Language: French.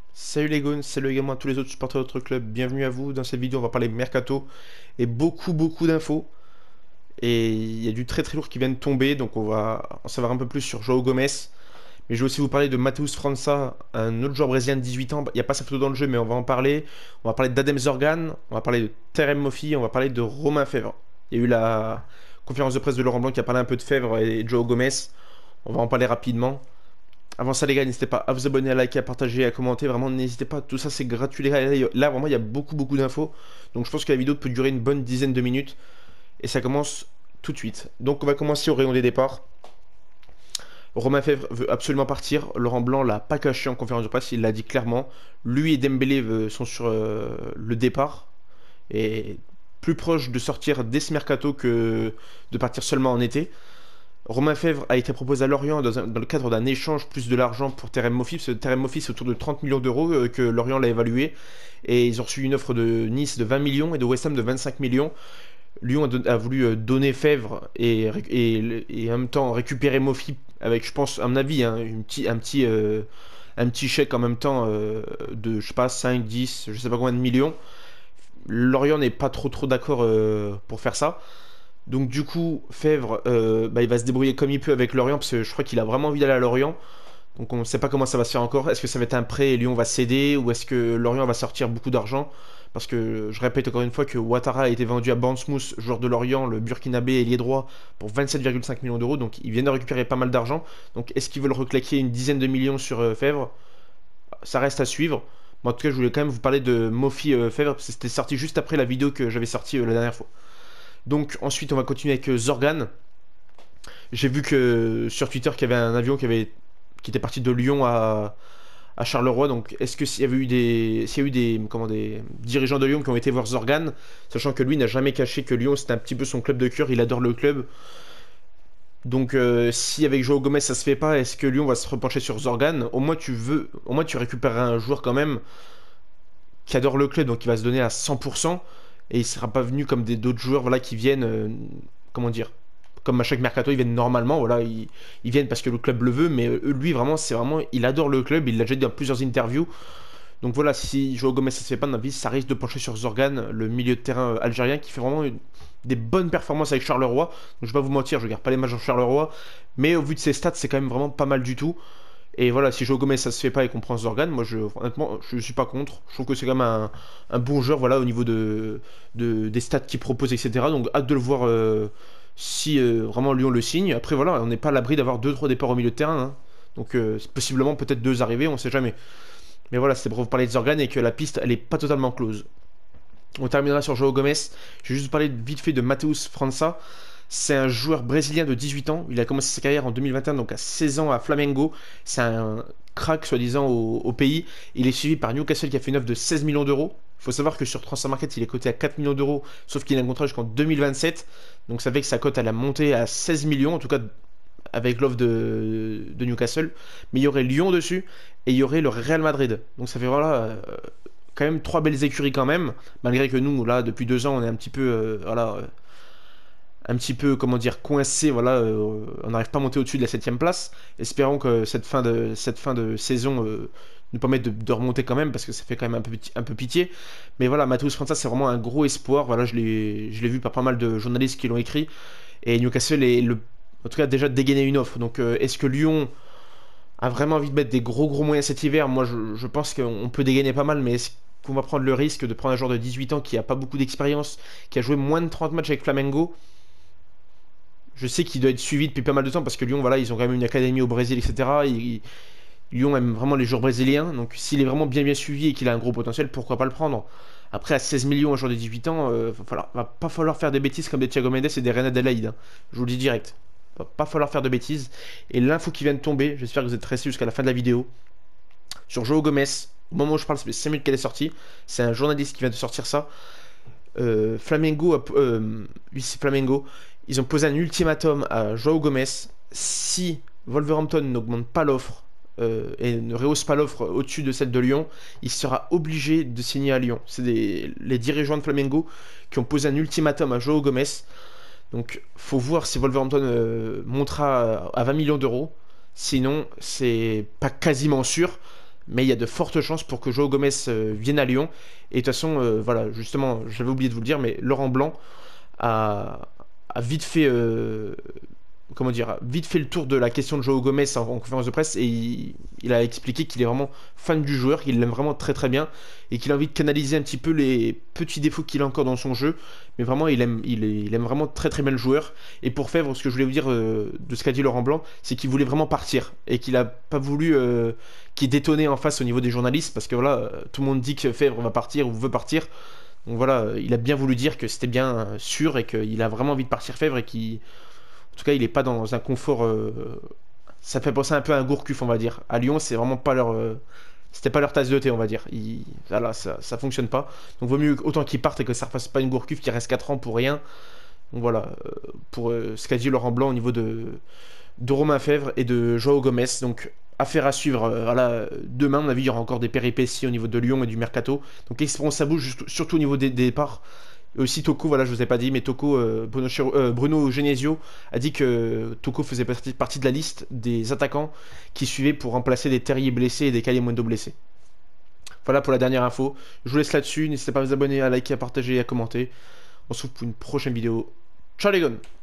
Salut les goons, salut également à tous les autres supporters de notre club, bienvenue à vous. Dans cette vidéo on va parler mercato et beaucoup d'infos. Et il y a du très lourd qui vient de tomber, donc on va en savoir un peu plus sur João Gomes. Mais je vais aussi vous parler de Matheus França, un autre joueur brésilien de 18 ans. Il n'y a pas sa photo dans le jeu mais on va en parler. On va parler d'Adem Zorgan, on va parler de Terem Moffi, on va parler de Romain Fèvre. Il y a eu la conférence de presse de Laurent Blanc qui a parlé un peu de Fèvre et de João Gomes. On va en parler rapidement. Avant ça, les gars, n'hésitez pas à vous abonner, à liker, à partager, à commenter. Vraiment, n'hésitez pas. Tout ça, c'est gratuit, les gars. Là, vraiment, il y a beaucoup d'infos. Donc, je pense que la vidéo peut durer une bonne dizaine de minutes. Et ça commence tout de suite. Donc, on va commencer au rayon des départs. Romain Fèvre veut absolument partir. Laurent Blanc l'a pas caché en conférence de presse. Il l'a dit clairement. Lui et Dembélé sont sur le départ. Et plus proche de sortir dès ce mercato que de partir seulement en été. Romain Fèvre a été proposé à Lorient dans le cadre d'un échange plus de l'argent pour Terem Moffi. Parce que Terem Moffi, c'est autour de 30 millions d'euros que Lorient l'a évalué. Et ils ont reçu une offre de Nice de 20 millions et de West Ham de 25 millions. Lyon a voulu donner Fèvre et en même temps récupérer Moffi avec, je pense, à mon avis, hein, un petit chèque en même temps de, je sais pas, 5, 10, je sais pas combien de millions. Lorient n'est pas trop d'accord pour faire ça. Donc du coup, Fèvre, il va se débrouiller comme il peut avec Lorient, parce que je crois qu'il a vraiment envie d'aller à Lorient. Donc on ne sait pas comment ça va se faire encore. Est-ce que ça va être un prêt et Lyon va céder, ou est-ce que Lorient va sortir beaucoup d'argent? Parce que je répète encore une fois que Ouattara a été vendu à Bournemouth, joueur de Lorient, le Burkinabé ailier droit, pour 27,5 millions d'euros. Donc ils viennent de récupérer pas mal d'argent. Donc est-ce qu'ils veulent reclaquer une dizaine de millions sur Fèvre? Ça reste à suivre. Mais en tout cas, je voulais quand même vous parler de Mofi Fèvre, parce que c'était sorti juste après la vidéo que j'avais sortie la dernière fois. Donc ensuite on va continuer avec Zorgan. J'ai vu que sur Twitter qu'il y avait un avion qui était parti de Lyon à Charleroi. Donc est-ce que s'il y a eu des dirigeants de Lyon qui ont été voir Zorgan, sachant que lui n'a jamais caché que Lyon c'était un petit peu son club de cœur, il adore le club. Donc si avec João Gomes ça se fait pas, est-ce que Lyon va se repencher sur Zorgan? Au moins tu récupères un joueur quand même qui adore le club, donc il va se donner à 100%, et il sera pas venu comme des d'autres joueurs voilà, qui viennent, comment dire, comme à chaque mercato, ils viennent normalement, voilà, ils viennent parce que le club le veut, mais lui vraiment, c'est vraiment, il adore le club, il l'a déjà dit dans plusieurs interviews. Donc voilà, si Joao Gomez ça se fait pas dans la vie, ça risque de pencher sur Zorgan, le milieu de terrain algérien, qui fait vraiment des bonnes performances avec Charleroi. Donc je vais pas vous mentir, je regarde pas les matchs en Charleroi, mais au vu de ses stats, c'est quand même vraiment pas mal du tout. Et voilà, si Joe Gomez ça se fait pas et qu'on prend Zorgan, moi honnêtement je suis pas contre. Je trouve que c'est quand même un bon joueur voilà, au niveau des stats qu'il propose, etc. Donc hâte de le voir si vraiment Lyon le signe. Après voilà, on n'est pas à l'abri d'avoir deux trois départs au milieu de terrain, hein. Donc possiblement peut-être deux arrivées, on sait jamais. Mais voilà, c'était pour vous parler de Zorgan et que la piste elle est pas totalement close. On terminera sur João Gomes. Je vais juste parler vite fait de Matheus França. C'est un joueur brésilien de 18 ans. Il a commencé sa carrière en 2021, donc à 16 ans à Flamengo. C'est un crack, soi-disant, au pays. Il est suivi par Newcastle qui a fait une offre de 16 millions d'euros. Il faut savoir que sur Transfermarkt, il est coté à 4 millions d'euros, sauf qu'il a un contrat jusqu'en 2027. Donc ça fait que sa cote, elle a monté à 16 millions, en tout cas avec l'offre de Newcastle. Mais il y aurait Lyon dessus et il y aurait le Real Madrid. Donc ça fait voilà, quand même trois belles écuries quand même. Malgré que nous, là, depuis 2 ans, on est un petit peu, un petit peu, comment dire, coincé, voilà, on n'arrive pas à monter au-dessus de la 7ème place. Espérons que cette fin de saison nous permette de remonter quand même, parce que ça fait quand même un peu pitié. Mais voilà, Matheus França, c'est vraiment un gros espoir. Voilà, je l'ai vu par pas mal de journalistes qui l'ont écrit. Et Newcastle en tout cas, déjà dégainé une offre. Donc, est-ce que Lyon a vraiment envie de mettre des gros moyens cet hiver? Moi, je pense qu'on peut dégainer pas mal, mais est-ce qu'on va prendre le risque de prendre un joueur de 18 ans qui a pas beaucoup d'expérience, qui a joué moins de 30 matchs avec Flamengo? Je sais qu'il doit être suivi depuis pas mal de temps parce que Lyon, voilà, ils ont quand même une académie au Brésil, etc. Lyon aime vraiment les joueurs brésiliens. Donc s'il est vraiment bien suivi et qu'il a un gros potentiel, pourquoi pas le prendre? Après, à 16 millions, un joueur de 18 ans, va pas falloir faire des bêtises comme des Thiago Mendes et des Reina Adelaide, hein. Je vous le dis direct. Va pas falloir faire de bêtises. Et l'info qui vient de tomber, j'espère que vous êtes restés jusqu'à la fin de la vidéo, sur João Gomes. Au moment où je parle, ça fait 5 minutes qu'elle est sortie. C'est un journaliste qui vient de sortir ça. Oui, c'est Flamengo. Ils ont posé un ultimatum à João Gomes. Si Wolverhampton n'augmente pas l'offre et ne rehausse pas l'offre au-dessus de celle de Lyon, il sera obligé de signer à Lyon. C'est les dirigeants de Flamengo qui ont posé un ultimatum à João Gomes. Donc, faut voir si Wolverhampton montera à 20 millions d'euros. Sinon, c'est pas quasiment sûr, mais il y a de fortes chances pour que Joao Gomez vienne à Lyon. Et de toute façon, voilà, justement, j'avais oublié de vous le dire, mais Laurent Blanc a, a vite fait, comment dire, a vite fait le tour de la question de Joao Gomez en conférence de presse et il a expliqué qu'il est vraiment fan du joueur, qu'il l'aime vraiment très très bien et qu'il a envie de canaliser un petit peu les petits défauts qu'il a encore dans son jeu. Mais vraiment, il aime vraiment très très bien le joueur. Et pour Fèvre, ce que je voulais vous dire de ce qu'a dit Laurent Blanc, c'est qu'il voulait vraiment partir et qu'il a pas voulu qu'il détonnait en face au niveau des journalistes parce que voilà, tout le monde dit que Fèvre va partir ou veut partir. Donc voilà, il a bien voulu dire que c'était bien sûr et qu'il a vraiment envie de partir Fèvre et qu'il, en tout cas, il est pas dans un confort. Ça fait penser un peu à un Gourcuff, on va dire. À Lyon, c'est vraiment pas leur, c'était pas leur tasse de thé, on va dire. Voilà, ça fonctionne pas. Donc vaut mieux autant qu'ils partent et que ça refasse pas une Gourcuff qui reste 4 ans pour rien. Donc voilà, pour ce qu'a dit Laurent Blanc au niveau de Romain Fèvre et de Joao Gomez. Donc affaire à suivre. Voilà, demain, à mon avis, il y aura encore des péripéties au niveau de Lyon et du mercato. Donc espérons que ça bouge, surtout au niveau des départs. Et aussi Toko, voilà, je vous ai pas dit, mais Toko, Bruno Genesio a dit que Toko faisait partie de la liste des attaquants qui suivaient pour remplacer des Terriers blessés et des Kalimundo blessés. Voilà pour la dernière info. Je vous laisse là-dessus. N'hésitez pas à vous abonner, à liker, à partager et à commenter. On se retrouve pour une prochaine vidéo. Ciao les gars!